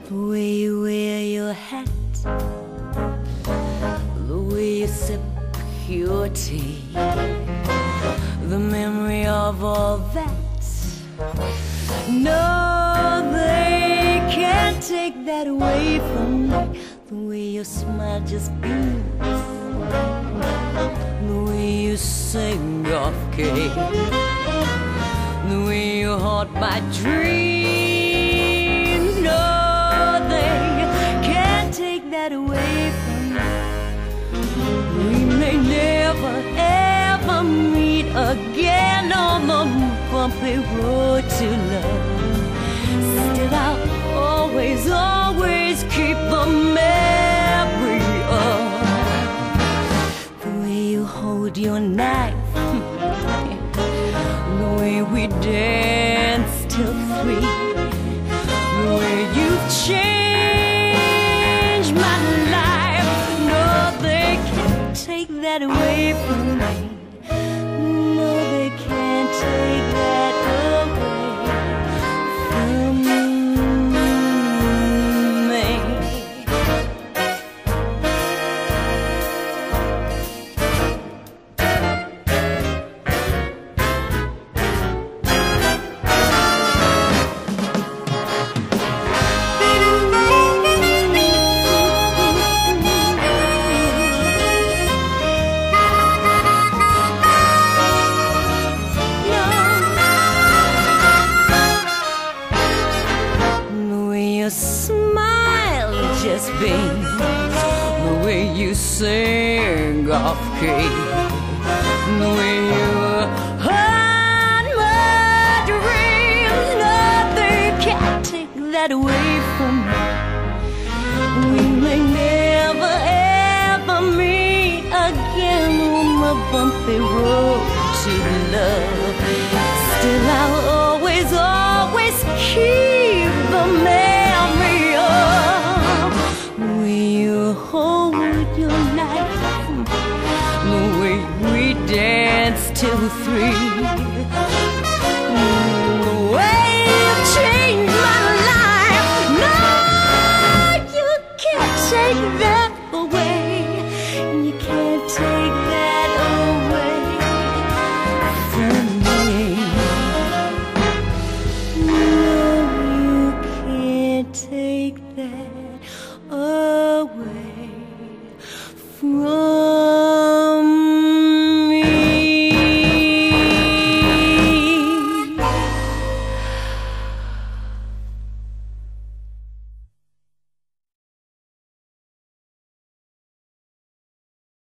The way you wear your hat, the way you sip your tea, the memory of all that. No, they can't take that away from me. The way your smile just beams, the way you sing off key, the way you haunt my dreams. No, they can't take that away from me. We may never ever meet again on the bumpy road to love. Still I'll always, always keep the memory of the way you hold your knife, the way we dance till 3, the way you've changed my life. No, they can't take that away from me. No, they can't take that away from me. Your smile just beams, the way you sing off key, the way you haunt my dreams. Nothing can take that away from me. We may never ever meet again on the bumpy road to love. Still I'll always, always keep the memory of the way you hold your knife, the way we dance till 3, the way you changed my life. No, you can't take that away. You can't take that away from me. No, you can't take that away from